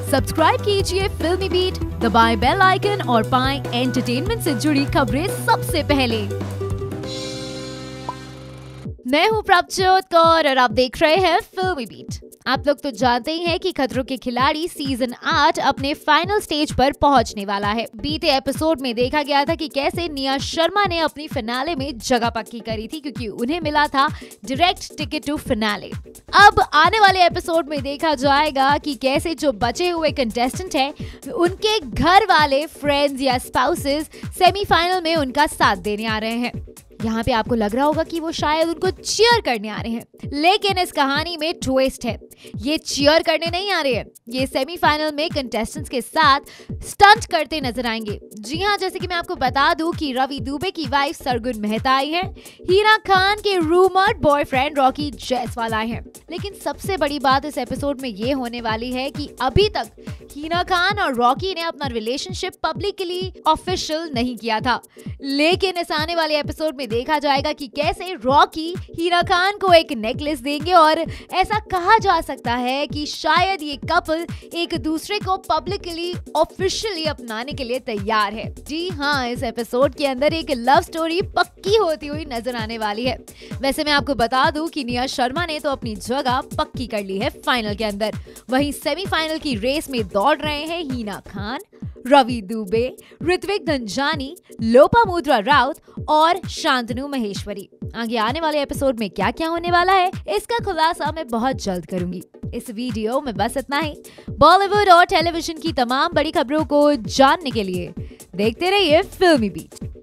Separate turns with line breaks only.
Subscribe कीजिए फिल्मी beat, दबाएं बेल आइकन और पाएं एंटरटेनमेंट से जुड़ी खबरें सबसे पहले। मैं हूं प्रभजोत कौर और आप देख रहे हैं फिल्मी बीट। आप लोग तो जानते ही हैं कि खतरों के खिलाड़ी सीजन 8 अपने फाइनल स्टेज पर पहुंचने वाला है। बीते एपिसोड में देखा गया था कि कैसे निया शर्मा ने अपनी फिनाले में जगह पक्की करी थी, क्योंकि उन्हें मिला था डायरेक्ट टिकट टू फिनाले। अब आने वाले एपिसोड में देखा जाएगा कि कैसे जो बचे हुए कंटेस्टेंट हैं, उनके घर वाले, फ्रेंड्स या स्पाउसेस सेमीफाइनल में उनका साथ देने आ रहे हैं। यहाँ पे आपको लग रहा होगा कि वो शायद उनको चीयर करने आ रहे हैं, लेकिन इस कहानी में ट्विस्ट है। ये चीयर करने नहीं आ रहे हैं, ये सेमीफाइनल में कंटेस्टेंट्स के साथ स्टंट करते नजर आएंगे। जी हाँ, जैसे कि मैं आपको बता दूं कि रवि दुबे की वाइफ सरगुन मेहता आई है, हीना खान के रूमर्ड बॉयफ्रेंड रॉकी जायसवाल आए हैं। लेकिन सबसे बड़ी बात इस एपिसोड में ये होने वाली है कि अभी तक हीना खान और रॉकी ने अपना रिलेशनशिप पब्लिकली ऑफिशियल नहीं किया था, लेकिन इस आने वाले एपिसोड में देखा जाएगा कि कैसे रॉकी हीना खान को एक नेकलेस देंगे और ऐसा कहा जा सकता है कि शायद ये कपल एक दूसरे को पब्लिकली ऑफिशियली अपनाने के लिए तैयार है। जी हाँ, इस एपिसोड के अंदर एक लव स्टोरी पक्की होती हुई नजर आने वाली है। वैसे मैं आपको बता दूं कि निया शर्मा ने तो अपनी जगह पक्की कर ली है फाइनल के अंदर। वहीं सेमीफाइनल की रेस में दौड़ रहे हैं हीना खान, रवि दुबे, ऋत्विक धनजानी, लोपामुद्रा राउत और शांतनु महेश्वरी। आगे आने वाले एपिसोड में क्या क्या होने वाला है, इसका खुलासा मैं बहुत जल्द करूंगी। इस वीडियो में बस इतना ही। बॉलीवुड और टेलीविजन की तमाम बड़ी खबरों को जानने के लिए देखते रहिए फिल्मी बीट।